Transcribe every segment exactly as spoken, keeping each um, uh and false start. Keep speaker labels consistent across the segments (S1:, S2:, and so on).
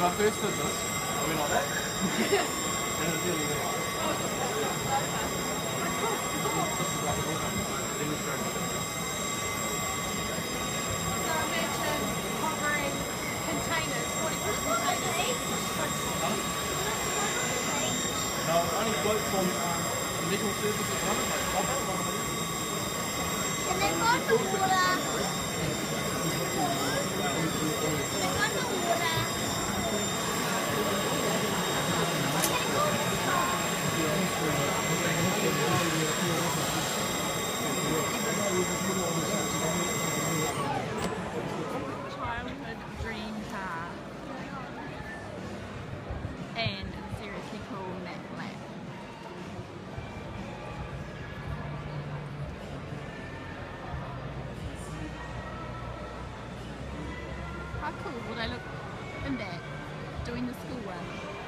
S1: When I first did this, I went like that. And it was really weird.
S2: So imagine hovering containers, forty foot containers.
S1: No, only floats on um, metal surfaces, like copper.
S3: And they've got the water. They've got the water.
S2: Childhood dream car. And seriously cool matte black. How cool would I look in that, doing the school run?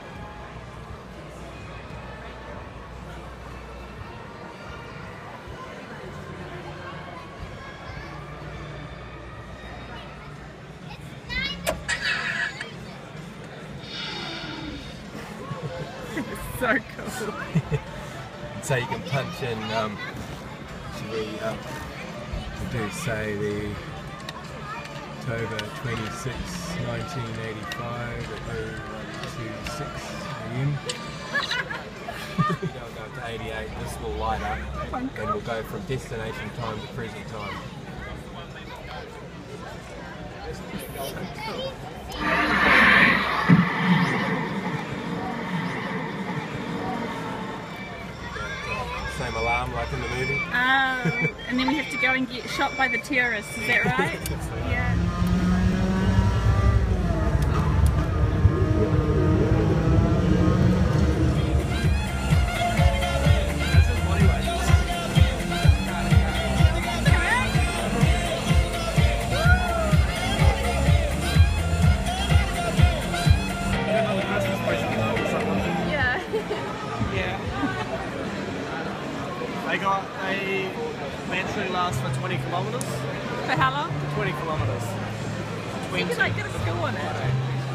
S2: So cool.
S4: So you can punch in, um, should we, um, we do say the October twenty-sixth, nineteen eighty-five at oh one twenty-six a m. We'll go up to eighty-eight, this will light up, and we'll go from destination time to present time. Same alarm like in the movie.
S2: Oh, and then we have to go and get shot by the terrorists, is that right? Yeah.
S1: They got a battery lasts for twenty kilometres.
S2: For how long?
S1: twenty kilometres.
S2: You could like get a school on it.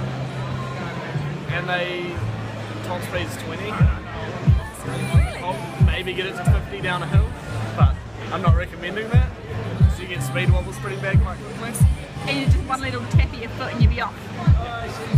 S1: And they top speed's twenty.
S2: Really?
S1: I'll maybe get it to fifty down a hill, but I'm not recommending that. So you get speed wobbles pretty bad quite quickly.
S2: And you just one little tap of your foot and you'll be off.